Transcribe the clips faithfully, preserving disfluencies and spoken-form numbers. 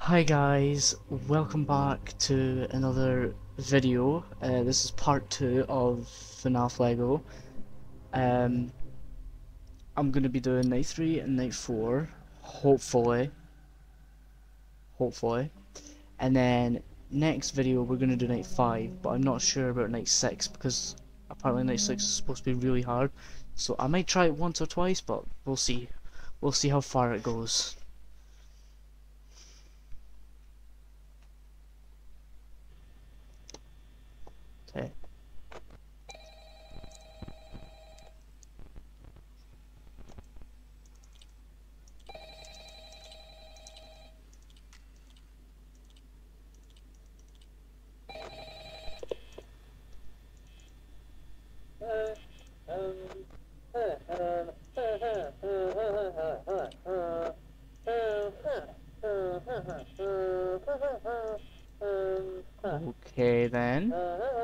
Hi guys, welcome back to another video. Uh, this is part two of FNAF Lego. Um, I'm gonna be doing night three and night four, hopefully, hopefully. And then next video we're gonna do night five, but I'm not sure about night six because apparently night six is supposed to be really hard. So I might try it once or twice, but we'll see. We'll see how far it goes. Okay. Okay then.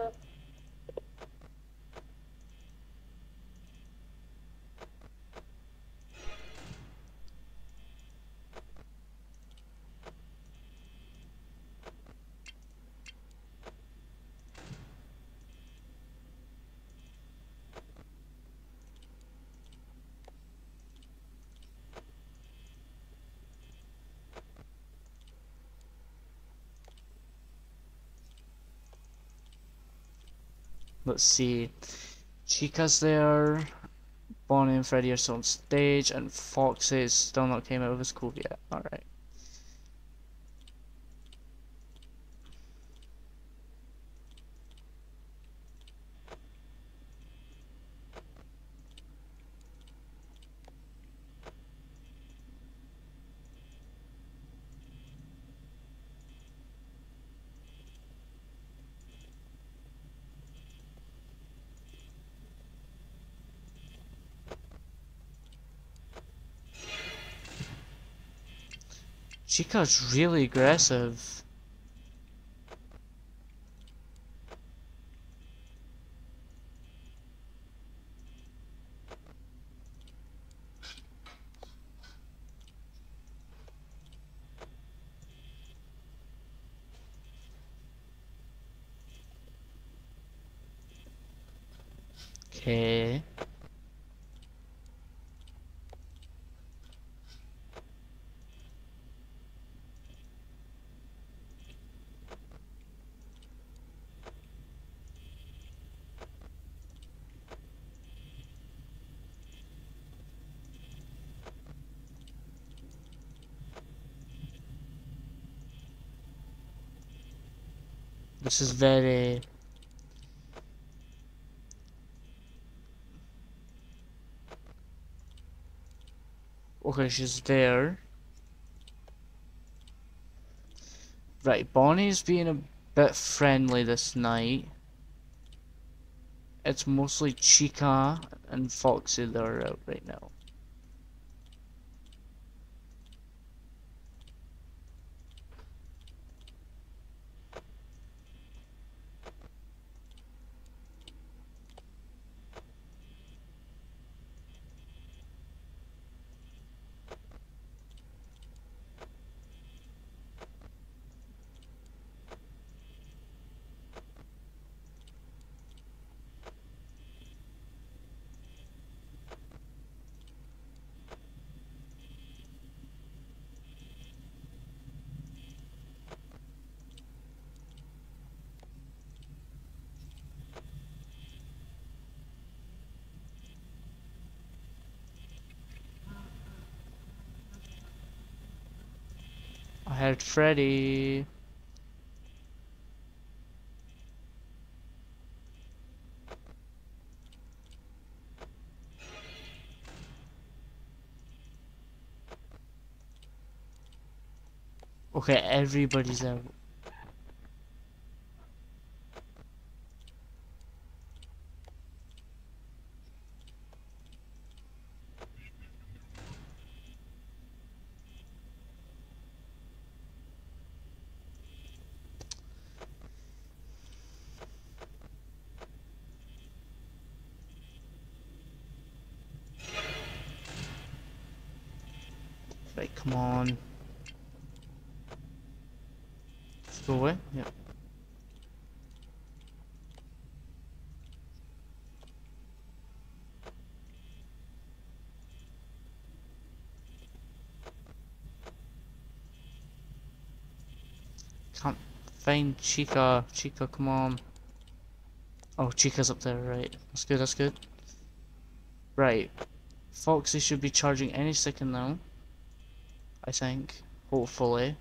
Let's see. Chica's there. Bonnie and Freddy are still on stage, and Foxy is still not came out of his cove yet. Alright. Chica's really aggressive. Okay. This is very... Okay, she's there. Right, Bonnie's being a bit friendly this night. It's mostly Chica and Foxy that are out right now. I heard Freddy. Okay, everybody's out. Right, come on. Go away? Yeah. Can't find Chica. Chica, come on. Oh, Chica's up there, right. That's good, that's good. Right. Foxy should be charging any second now. I think. Hopefully.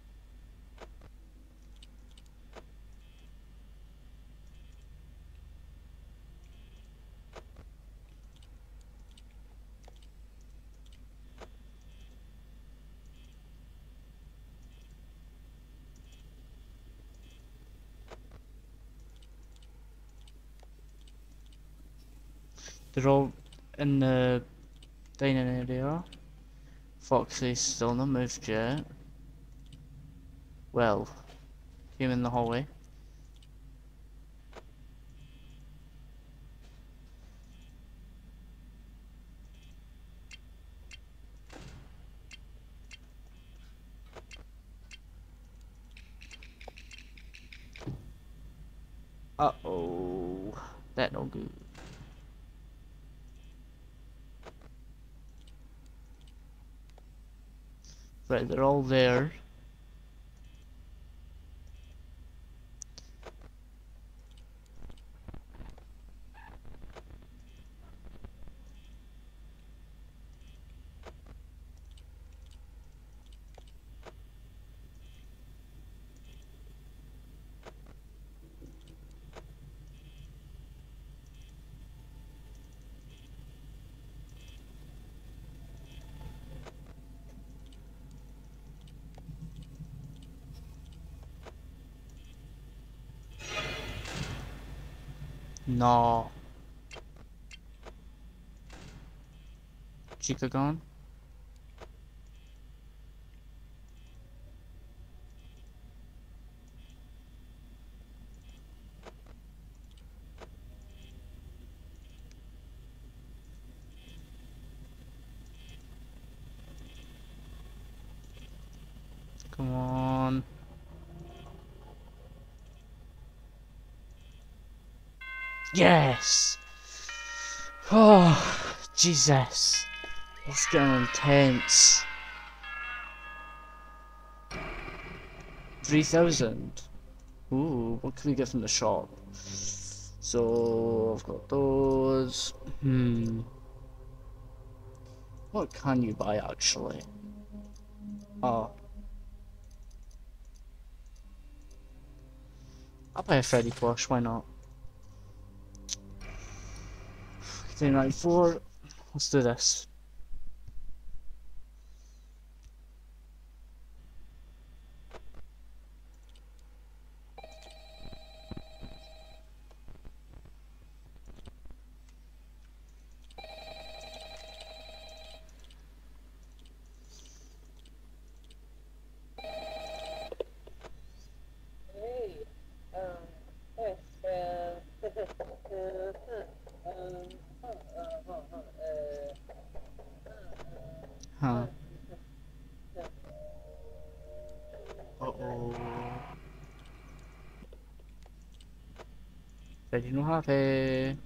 They're all in the dining area. Foxy's still not moved yet. Well, came in the hallway. Uh oh, that no good. Right, they're all there. No. Chica gone? Come on. Yes! Oh, Jesus. It's getting intense. three thousand. Ooh, what can we get from the shop? So, I've got those. Hmm. What can you buy actually? Oh. I'll buy a Freddy plush, why not? three ninety-four. Let's do this. Huh. Uh-oh. Freddy no happy.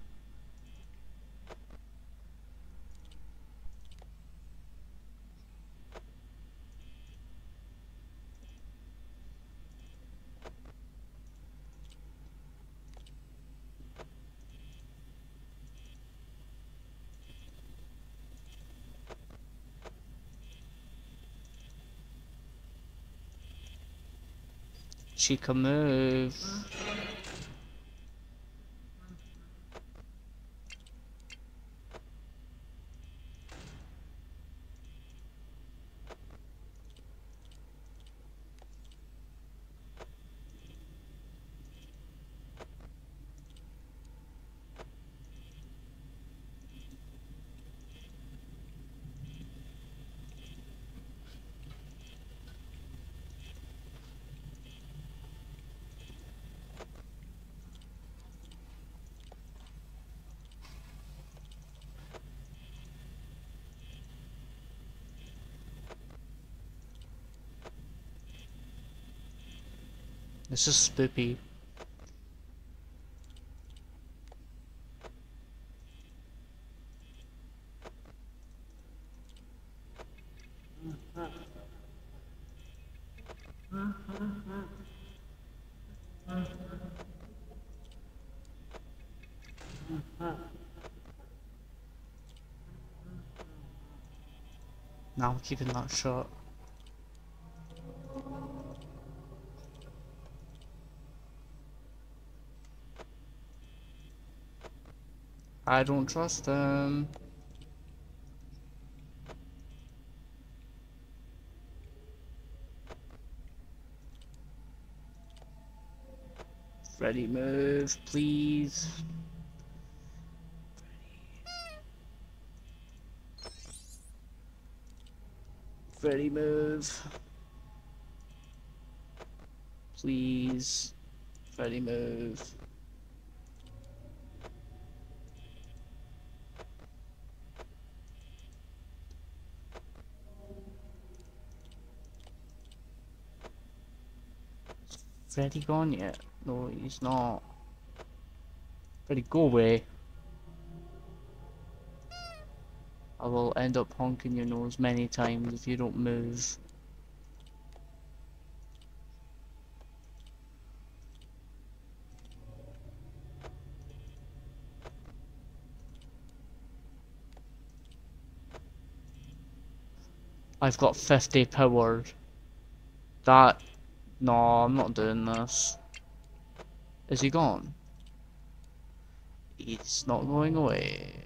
Chica move. It's just spoopy. Now I'm keeping that shot. I don't trust him. Freddy, move, please. Freddy, move. Please. Freddy, move. Freddy gone yet? No, he's not. Freddy, go away. I will end up honking your nose many times if you don't move. I've got fifty power. That... No, I'm not doing this. Is he gone? He's not going away.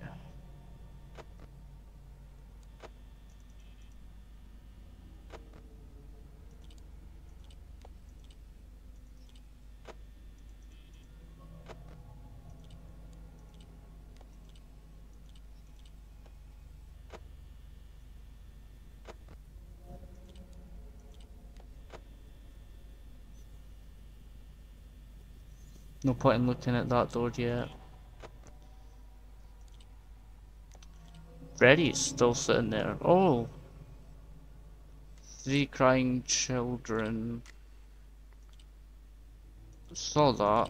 No point in looking at that door yet. Freddy's still sitting there. Oh! Three crying children. Saw that.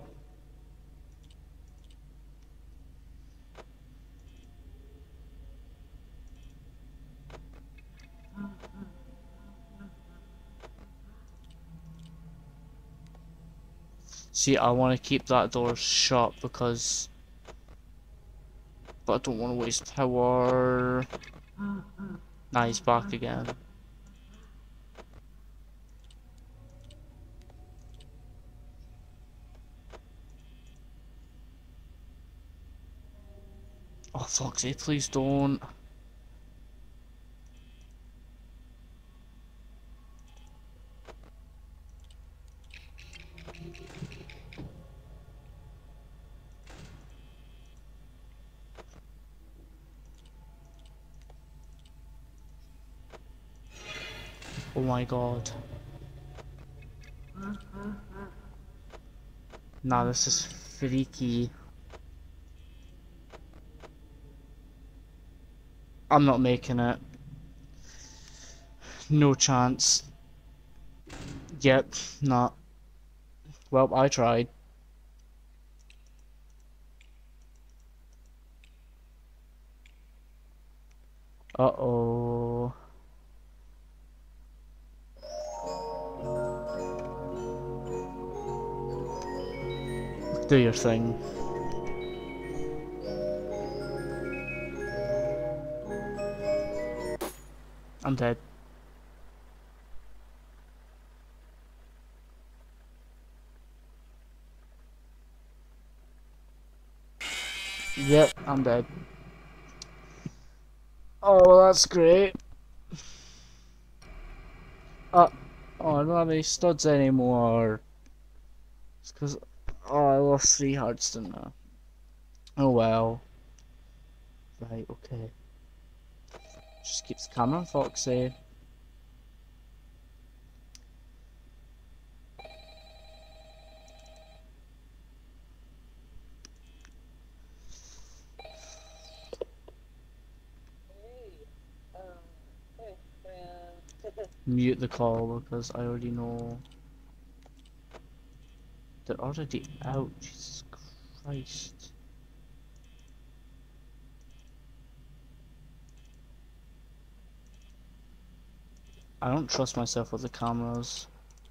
See, I want to keep that door shut because... But I don't want to waste power. Nah, he's back again. Oh, fuck's sake, please don't. Oh my god. Nah, this is freaky. I'm not making it. No chance. Yep, not. Well, I tried. Uh-oh. Do your thing. I'm dead. Yep, I'm dead. Oh, well, that's great. Uh, oh, I don't have any studs anymore. It's because, oh, I lost three hearts, didn't I? Oh well. Right, okay. Just keeps the camera, Foxy. Mute the call because I already know. They're already out, Jesus Christ. I don't trust myself with the cameras.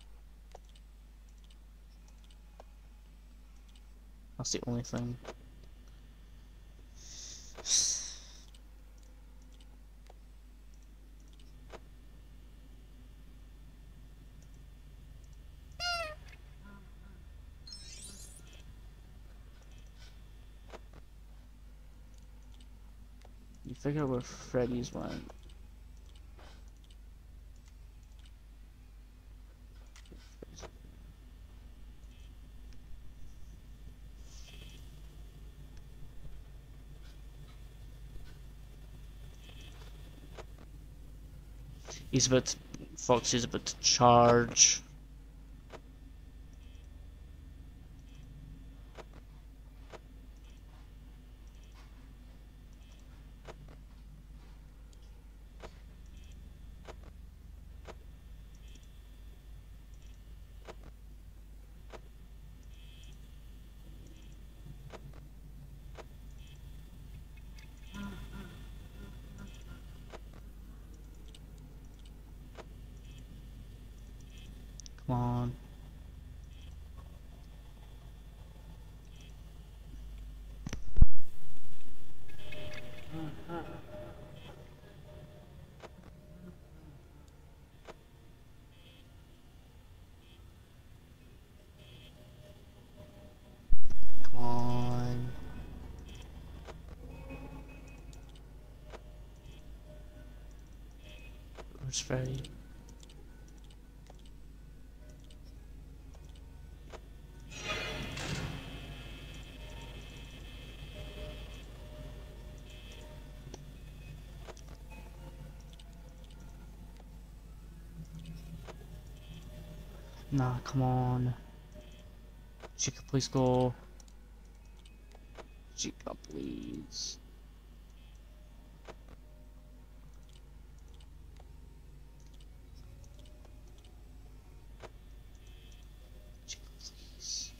That's the only thing. You figure out where Freddy's went. He's about to, Foxy's about to charge. Come on. Come on. Where's Freddy? Nah, come on. Chica, please go. Chica, please. Chica, please.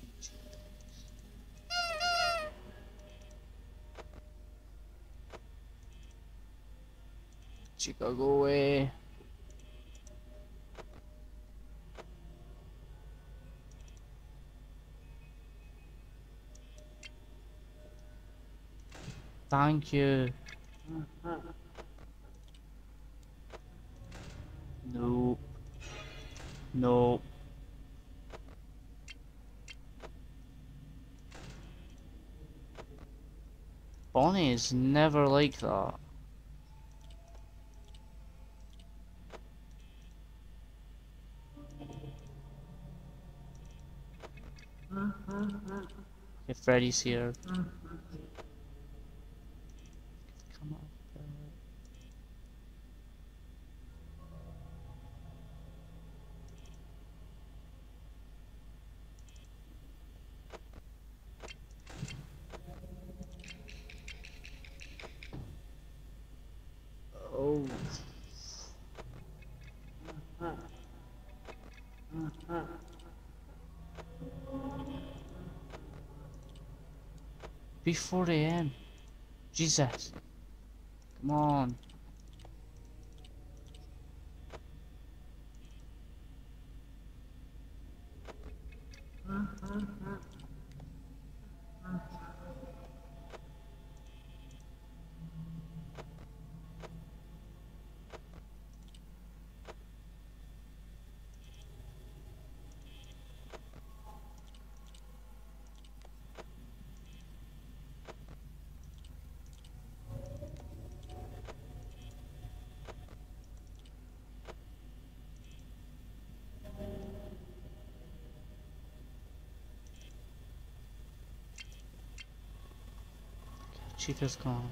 Chica, go away. Thank you. No. No. Bonnie is never like that. Okay, Freddy's here. Come on. Oh. Be four A M Jesus. Come on. Chica's gone.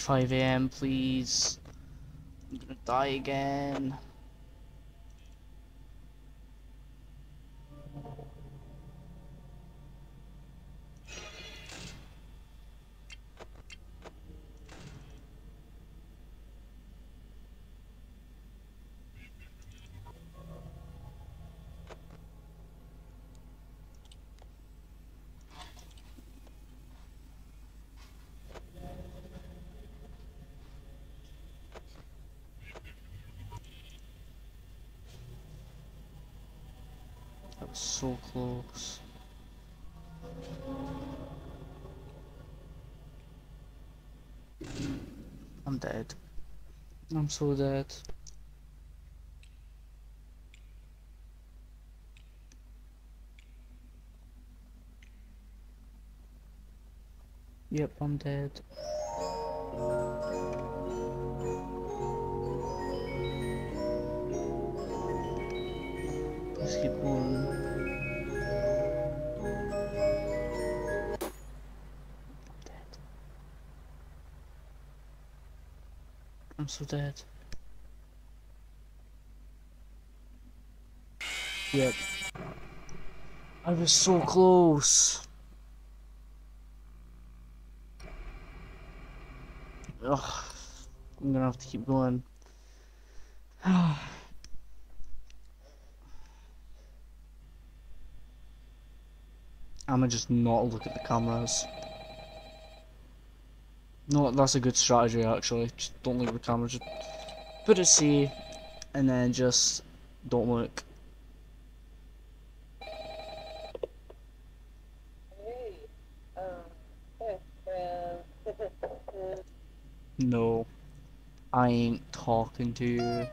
five A M please. I'm gonna die again. That was so close. I'm dead. I'm so dead. Yep, I'm dead. Let's keep going. I'm dead. I'm so dead. Yep. I was so close. Ugh. I'm gonna have to keep going. I'ma just not look at the cameras. No, that's a good strategy actually. Just don't look at the cameras. Just put it C, and then just don't look. No, I ain't talking to you.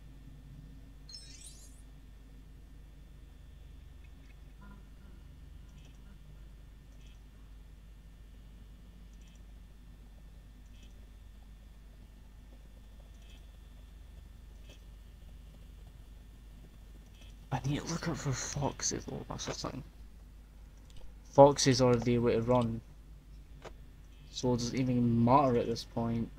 I need to look out for foxes though, that's the thing. Foxes are the way to run. So does it even matter at this point?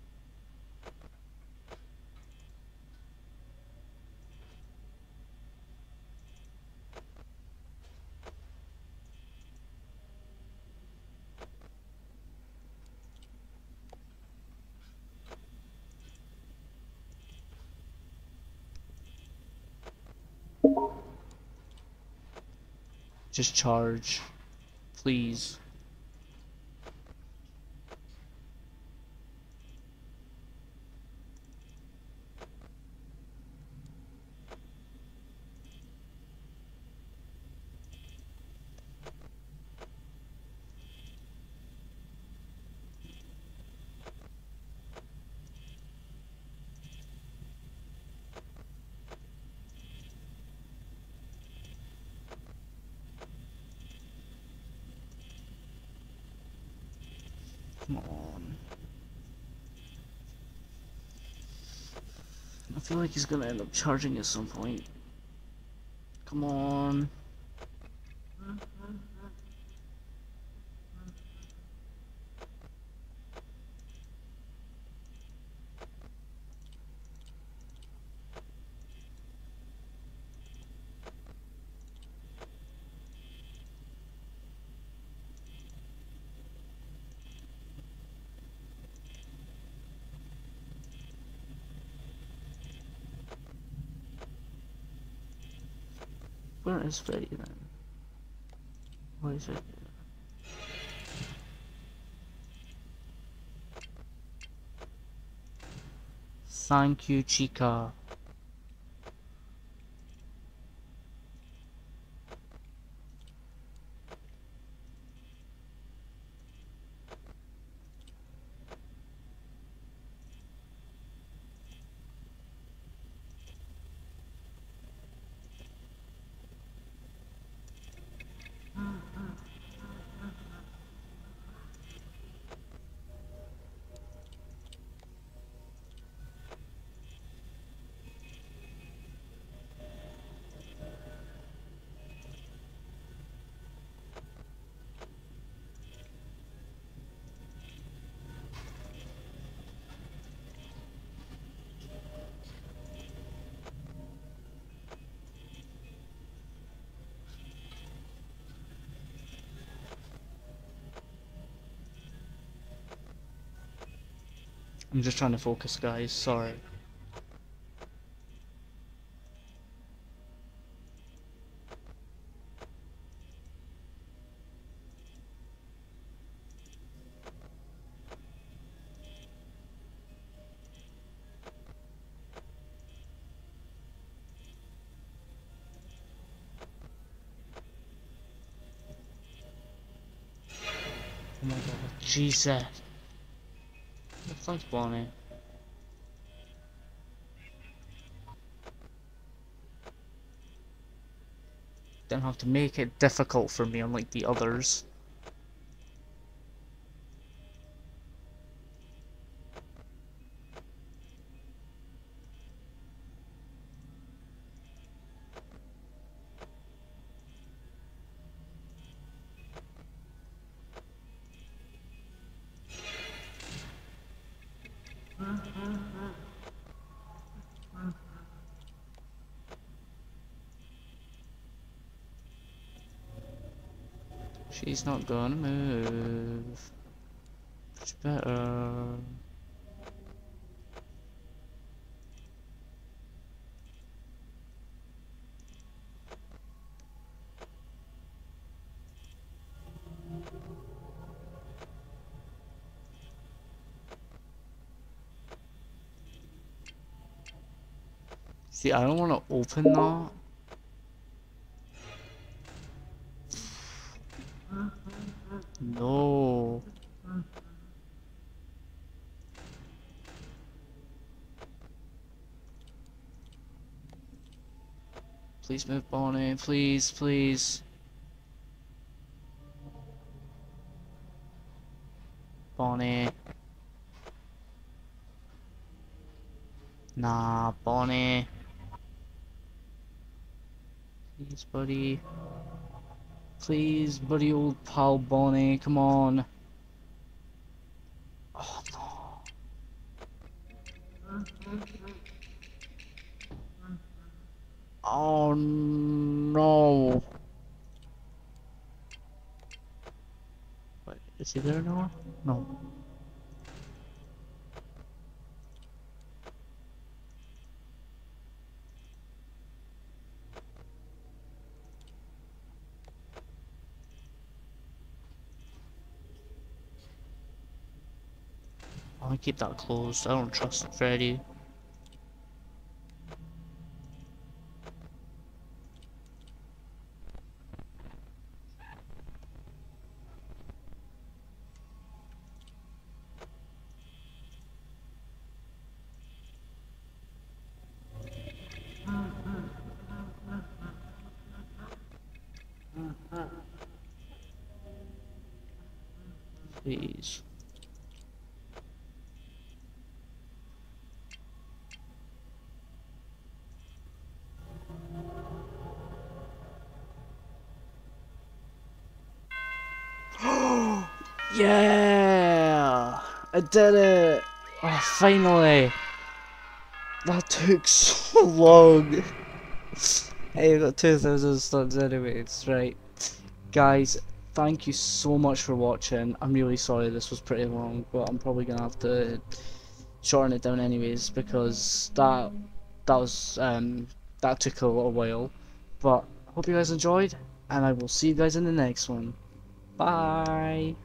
Just charge. Please. Come on. I feel like he's gonna end up charging at some point. Come on. Where is Freddy then? Where is it? Thank you, Chica. I'm just trying to focus, guys, sorry. Oh my god, Jesus. Thanks, Bonnie. Don't have to make it difficult for me unlike the others. She's not gonna move. Much better. See, I don't want to open that. No. Please move, Bonnie. Please, please. Bonnie. Nah, Bonnie. Please, buddy. Please, buddy, old pal Bonnie. Come on. Oh, no. Oh, no. Wait, is he there now? No. I'm gonna keep that closed. I don't trust Freddy. Please. Yeah! I did it! Oh, finally! That took so long! Hey, I got two thousand studs anyways, right. Guys, thank you so much for watching. I'm really sorry this was pretty long, but I'm probably gonna have to shorten it down anyways, because that, that was, um, that took a little while. But, hope you guys enjoyed, and I will see you guys in the next one. Bye!